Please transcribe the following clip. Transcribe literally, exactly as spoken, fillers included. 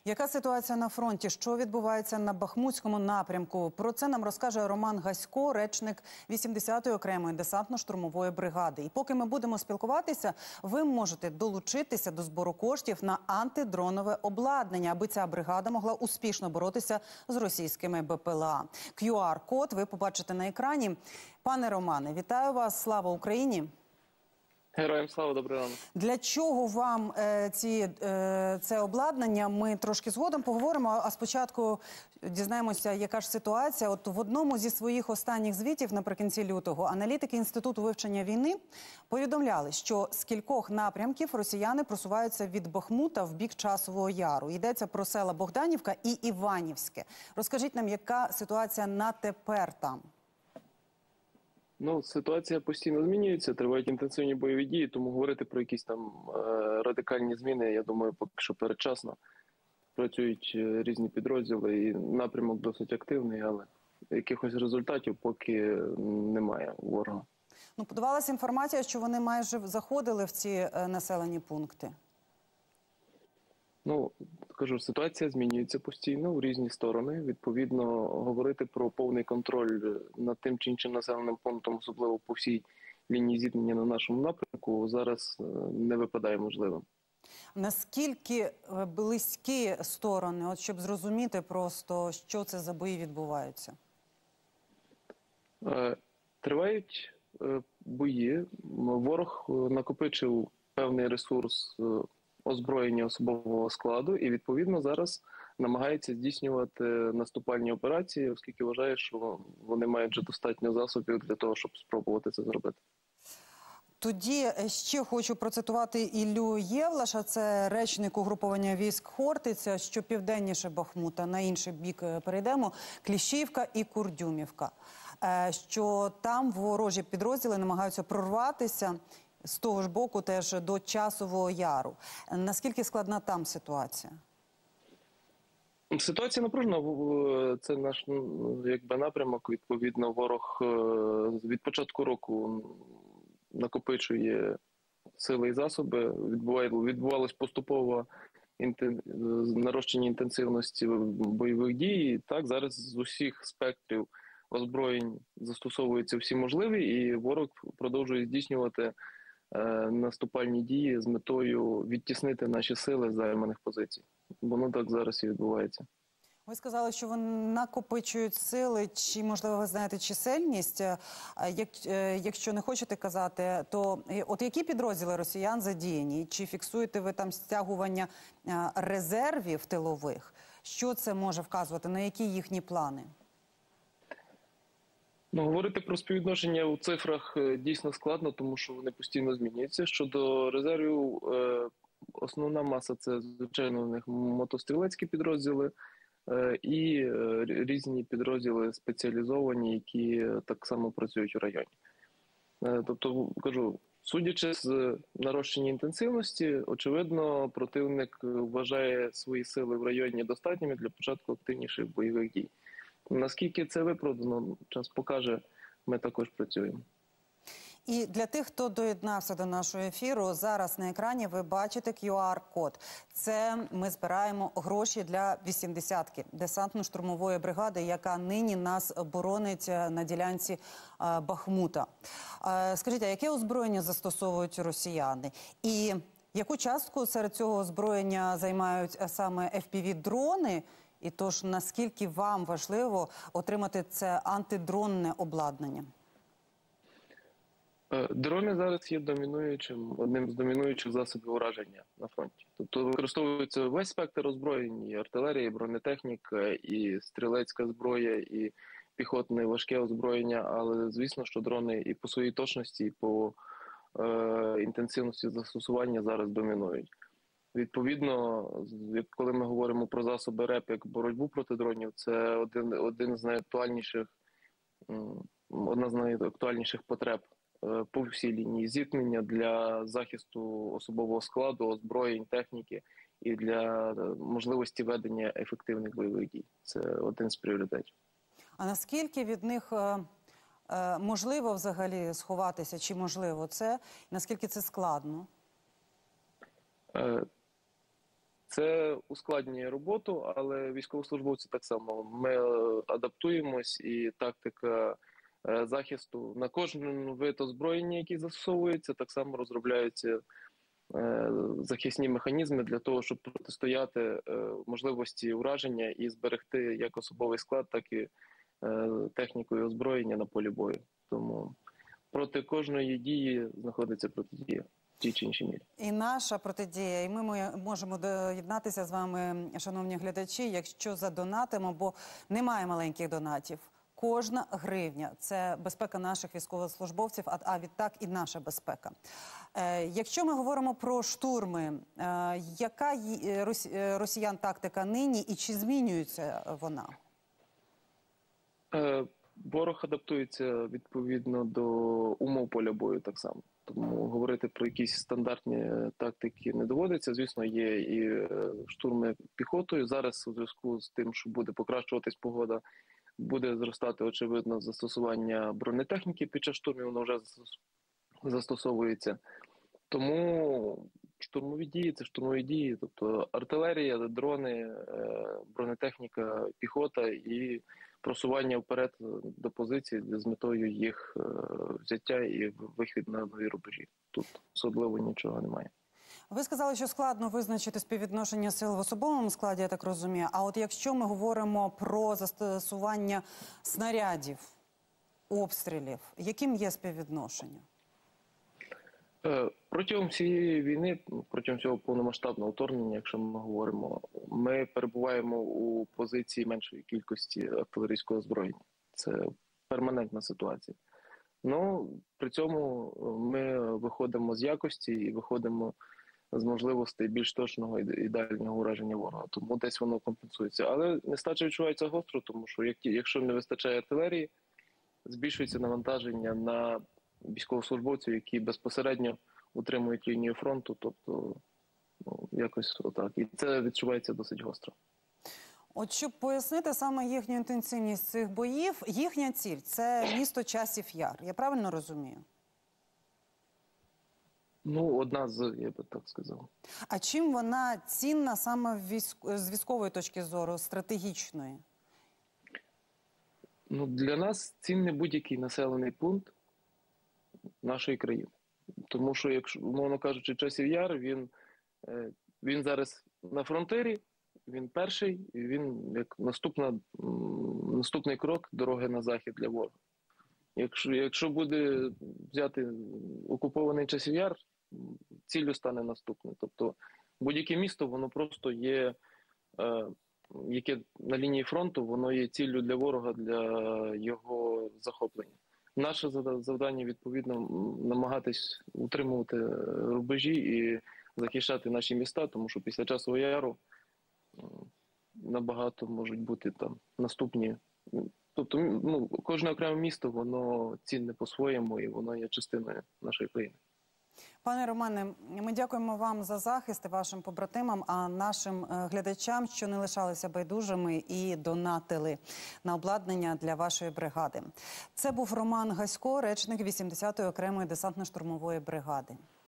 Яка ситуація на фронті? Що відбувається на Бахмутському напрямку? Про це нам розкаже Роман Гасько, речник вісімдесятої окремої десантно-штурмової бригади. І поки ми будемо спілкуватися, ви можете долучитися до збору коштів на антидронове обладнання, аби ця бригада могла успішно боротися з російськими Б П Л А. Q R-код ви побачите на екрані. Пане Романе, вітаю вас. Слава Україні! Героям слава, добрий ранок. Для чого вам е, ці, е, це обладнання? Ми трошки згодом поговоримо, а спочатку дізнаємося, яка ж ситуація. От в одному зі своїх останніх звітів наприкінці лютого аналітики Інституту вивчення війни повідомляли, що з кількох напрямків росіяни просуваються від Бахмута в бік Часового Яру. Йдеться про села Богданівка і Іванівське. Розкажіть нам, яка ситуація на тепер там? Ну, ситуація постійно змінюється, тривають інтенсивні бойові дії, тому говорити про якісь там е радикальні зміни, я думаю, поки що передчасно. Працюють різні підрозділи і напрямок досить активний, але якихось результатів поки немає у ворога. Ну, подавалася інформація, що вони майже заходили в ці е населені пункти. Ну, кажу, ситуація змінюється постійно в різні сторони. Відповідно, говорити про повний контроль над тим чи іншим населеним пунктом, особливо по всій лінії зіткнення на нашому напрямку, зараз не випадає можливим. Наскільки близькі сторони, от щоб зрозуміти просто, що це за бої відбуваються? Тривають бої. Ворог накопичив певний ресурс озброєння особового складу і, відповідно, зараз намагається здійснювати наступальні операції, оскільки вважає, що вони мають вже достатньо засобів для того, щоб спробувати це зробити. Тоді ще хочу процитувати Іллю Євлаша, це речник угруповання військ Хортиця, що південніше Бахмута, на інший бік перейдемо, Кліщівка і Курдюмівка, що там ворожі підрозділи намагаються прорватися з того ж боку теж до Часового Яру. Наскільки складна там ситуація? Ситуація напружена. Це наш якби напрямок. Відповідно, ворог від початку року накопичує сили і засоби. Відбувалось поступово нарощення інтенсивності бойових дій. Так, зараз з усіх спектрів озброєнь застосовуються всі можливі, і ворог продовжує здійснювати наступальні дії з метою відтіснити наші сили з займаних позицій. Воно так зараз і відбувається. Ви сказали, що вони накопичують сили, чи, можливо, ви знаєте чисельність. Як, якщо не хочете казати, то от які підрозділи росіян задіяні? Чи фіксуєте ви там стягування резервів тилових? Що це може вказувати? На які їхні плани? Ну, говорити про співвідношення у цифрах дійсно складно, тому що вони постійно змінюються. Щодо резервів, е, основна маса – це, звичайно, у них мотострілецькі підрозділи е, і е, різні підрозділи спеціалізовані, які так само працюють у районі. Е, тобто, кажу, судячи з нарощення інтенсивності, очевидно, противник вважає свої сили в районі достатніми для початку активніших бойових дій. Наскільки це виправдано, час покаже, ми також працюємо. І для тих, хто доєднався до нашого ефіру, зараз на екрані ви бачите Q R-код. Це ми збираємо гроші для вісімдесятки, десантно-штурмової бригади, яка нині нас боронить на ділянці а, Бахмута. А, скажіть, а яке озброєння застосовують росіяни? І яку частку серед цього озброєння займають саме F P V-дрони? І тож, наскільки вам важливо отримати це антидронне обладнання? Дрони зараз є домінуючим, одним з домінуючих засобів ураження на фронті. Тобто використовується весь спектр озброєнь, і артилерія, і бронетехніка, і стрілецька зброя, і піхотне важке озброєння, але звісно, що дрони і по своїй точності, і по е, інтенсивності застосування зараз домінують. Відповідно, коли ми говоримо про засоби РЕП як боротьбу проти дронів, це один, один з найактуальніших, одна з найактуальніших потреб по всій лінії зіткнення для захисту особового складу, озброєнь, техніки і для можливості ведення ефективних бойових дій. Це один з пріоритетів. А наскільки від них е, е, можливо взагалі сховатися, чи можливо це, наскільки це складно? Е, Це ускладнює роботу, але військовослужбовці так само. Ми адаптуємось, і тактика захисту на кожен вид озброєння, який застосовується, так само розробляються захисні механізми для того, щоб протистояти можливості ураження і зберегти як особовий склад, так і техніку і озброєння на полі бою. Тому проти кожної дії знаходиться протидія в тій чи іншій мірі. І наша протидія, і ми можемо доєднатися з вами, шановні глядачі, якщо задонатимо, бо немає маленьких донатів. Кожна гривня – це безпека наших військовослужбовців, а, а відтак і наша безпека. Е, якщо ми говоримо про штурми, е, яка є, рос, росіян тактика нині і чи змінюється вона? Е, ворог адаптується відповідно до умов поля бою так само. Тому говорити про якісь стандартні тактики не доводиться. Звісно, є і штурми піхотою. Зараз у зв'язку з тим, що буде покращуватись погода, буде зростати, очевидно, застосування бронетехніки під час штурмів, воно вже застосовується. Тому штурмові дії – це штурмові дії, тобто артилерія, дрони, бронетехніка, піхота і просування вперед до позицій з метою їх взяття і вихід на нові рубежі. Тут особливо нічого немає. Ви сказали, що складно визначити співвідношення сил в особовому складі, я так розумію. А от якщо ми говоримо про застосування снарядів, обстрілів, яким є співвідношення? Протягом всієї війни, протягом цього повномасштабного вторгнення, якщо ми говоримо, ми перебуваємо у позиції меншої кількості артилерійського озброєння. Це перманентна ситуація. Ну, при цьому ми виходимо з якості і виходимо з можливостей більш точного і дальнього ураження ворога. Тому десь воно компенсується. Але нестача відчувається гостро, тому що якщо не вистачає артилерії, збільшується навантаження на військовослужбовців, які безпосередньо утримують лінію фронту, тобто ну, якось отак. І це відчувається досить гостро. От щоб пояснити саме їхню інтенсивність цих боїв, їхня ціль – це місто Часів Яр. Я правильно розумію? Ну, одна з, я би так сказав. А чим вона цінна саме військ... з військової точки зору, стратегічної? Ну, для нас цінний будь-який населений пункт нашої країни. Тому що, якщо, умовно кажучи, Часів Яр, він, він зараз на фронтирі, він перший, і він як наступна, наступний крок дороги на захід для ворога. Якщо, якщо буде взяти окупований Часів Яр, ціллю стане наступне. Тобто будь-яке місто, воно просто є, е, яке на лінії фронту, воно є ціллю для ворога, для його захоплення. Наше завдання, відповідно, намагатись утримувати рубежі і захищати наші міста, тому що після Часового Яру набагато можуть бути там наступні. Тобто, ну, кожне окреме місто, воно цінне по-своєму і воно є частиною нашої країни. Пане Романе, ми дякуємо вам за захист і вашим побратимам, а нашим глядачам, що не лишалися байдужими і донатили на обладнання для вашої бригади. Це був Роман Гасько, речник вісімдесятої окремої десантно-штурмової бригади.